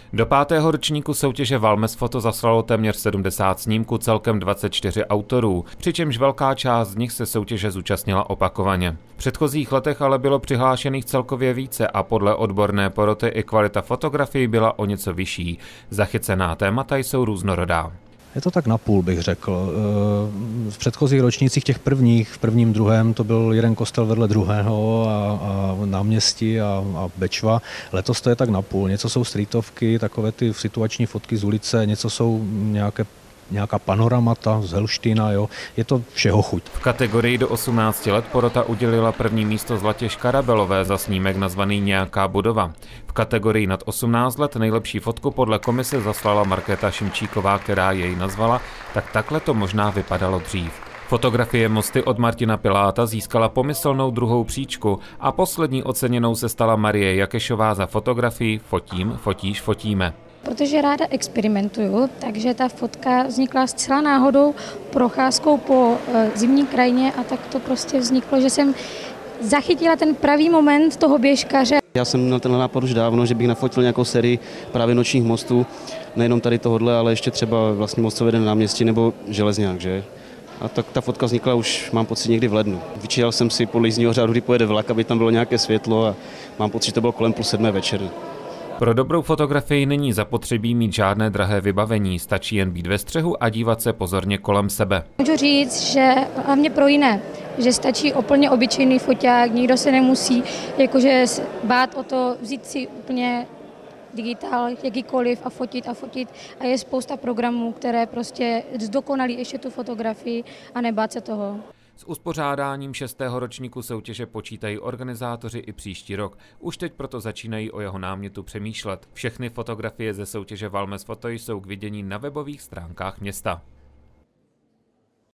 Do 5. ročníku soutěže Valmes Foto zaslalo téměř 70 snímků, celkem 24 autorů, přičemž velká část z nich se soutěže zúčastnila opakovaně. V předchozích letech ale bylo přihlášených celkově více a podle odborné poroty i kvalita fotografií byla o něco vyšší. Zachycená témata jsou různorodá. Je to tak napůl, bych řekl. V předchozích ročnících těch prvních, v prvním, druhém, to byl jeden kostel vedle druhého a náměstí a Bečva. Letos to je tak napůl. Něco jsou streetovky, takové ty situační fotky z ulice, něco jsou nějaká panoramata z Helštyna, jo. Je to všeho chuť. V kategorii do 18 let porota udělila první místo Zlatě Škarabelové za snímek nazvaný Nějaká budova. V kategorii nad 18 let nejlepší fotku podle komise zaslala Markéta Šimčíková, která jej nazvala Tak takhle to možná vypadalo dřív. Fotografie Mosty od Martina Piláta získala pomyslnou druhou příčku a poslední oceněnou se stala Marie Jakešová za fotografii Fotím, fotíš, fotíme. Protože ráda experimentuju, takže ta fotka vznikla zcela náhodou procházkou po zimní krajině a tak to prostě vzniklo, že jsem zachytila ten pravý moment toho běžkaře. Já jsem měl ten nápad už dávno, že bych nafotil nějakou sérii právě nočních mostů, nejenom tady tohodle, ale ještě třeba vlastně most, co vede na náměstí nebo Železňák, že? A tak ta fotka vznikla už, mám pocit, někdy v lednu. Vyčítal jsem si podle jízdního řádu, kdy pojede vlak, aby tam bylo nějaké světlo a mám pocit, že to bylo kolem 6:30 večer. Pro dobrou fotografii není zapotřebí mít žádné drahé vybavení, stačí jen být ve střehu a dívat se pozorně kolem sebe. Můžu říct, že hlavně pro jiné, že stačí úplně obyčejný foťák, nikdo se nemusí jakože bát o to vzít si úplně digitál, jakýkoliv a fotit a je spousta programů, které prostě zdokonalí ještě tu fotografii a nebát se toho. S uspořádáním 6. ročníku soutěže počítají organizátoři i příští rok. Už teď proto začínají o jeho námětu přemýšlet. Všechny fotografie ze soutěže Valmes Foto jsou k vidění na webových stránkách města.